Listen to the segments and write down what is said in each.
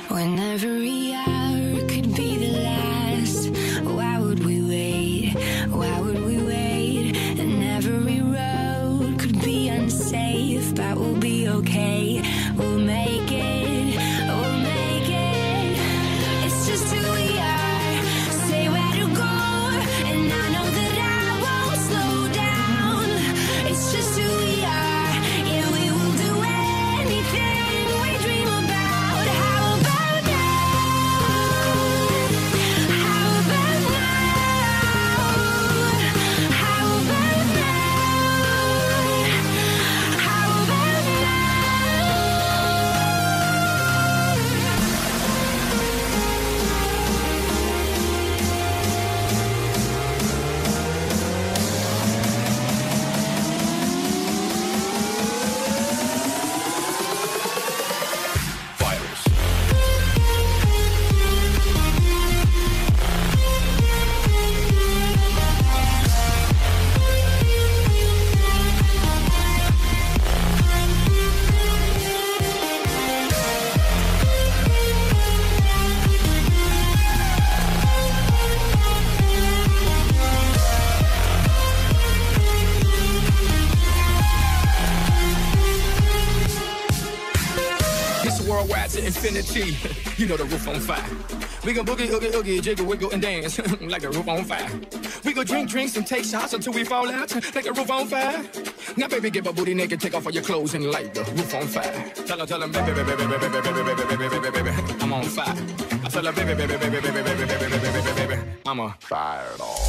When every hour could be the last, why would we wait? Why would we wait? And every road could be unsafe, but we'll be okay. We'll make it. We'll make it. It's just who we are. Say where to go, and I know that I won't slow down. It's just who we are. Yeah, we will do anything we dream about. How about now? How about now? How about now? How about Virus. It's worldwide to infinity. You know the roof on fire. We gon' boogie, oogie, oogie, jiggle, wiggle, and dance like the roof on fire. We gon' drink drinks and take shots until we fall out like the roof on fire. Now, baby, get my booty naked, take off all your clothes and light the roof on fire. Tell her, baby, baby, baby, baby, baby, baby, baby, baby, baby, I'm on fire. I tell her, baby, baby, baby, baby, baby, baby, baby, baby, I'm a fireball.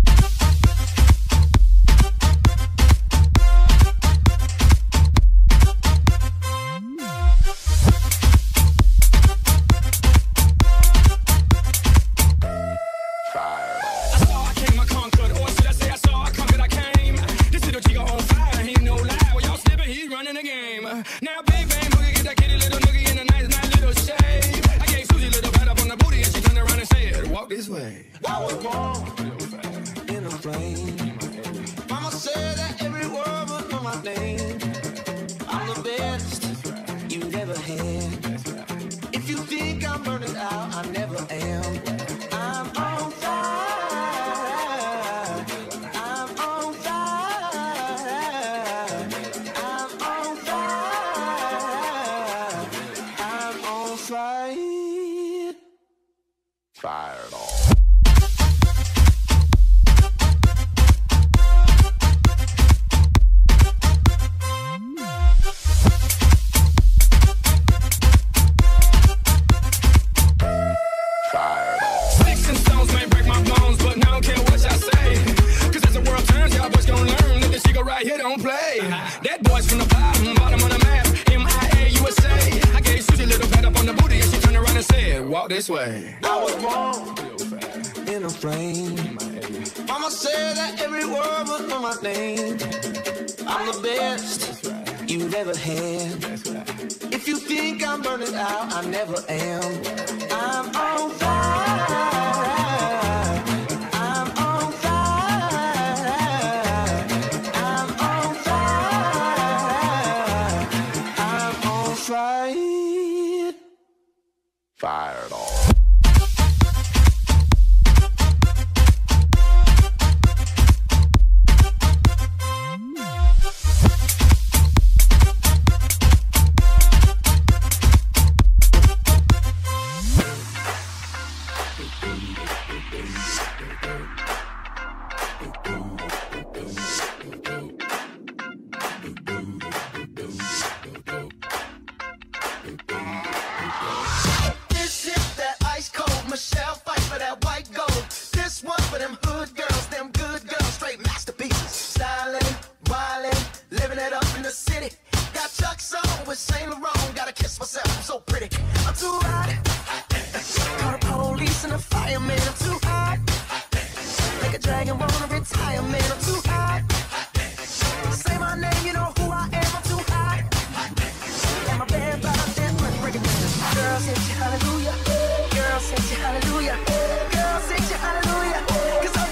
I saw, I came, I conquered, or should I say I saw, I conquered, I came. This little Chico on fire, he ain't no lie. Well, y'all slipping, he's running the game. Now, big bang boogie, get that kitty little noogie in a nice little shade. I gave Susie a little pat up on the booty, and she turned around and said, walk this way. I was born in a flame. Mama said that every word was on my name. I'm the best you've ever had. If you think I'm burning out, I never am. I'm on fire. I'm on fire. I'm on fire. I'm on fire. Fired off. Sticks and stones may break my bones, but I don't care what y'all say. Cause as the world turns, y'all boys gon' learn that this Chico right here don't play. That boy's from the bottom of the map, MIA USA. I gave Susie a little pat up on the booty, and she turned around and said, walk this way. I was born in a flame. Mama said that every word was on my name. I'm the best you've ever had. If you think I'm burning out, I never am. I'm on fire. I'm on fire. I'm on fire. I'm on fire. Fired off. This is that ice cold Michelle fight for that white gold. This one for them hood girls, them good girls, straight masterpieces. Stylin', wildin', living it up in the city. Got Chuck's on with Saint Laurent, gotta kiss myself, I'm so pretty. I'm too hot. Call the police and the fireman, I'm too hot. Make a dragon wanna retire, man, I'm too hot. Say my name, you know who I am, I'm too hot. And my band bottom dance, let's break it down. Girl, say hallelujah. Girl, say hallelujah. Girl, say hallelujah. 'Cause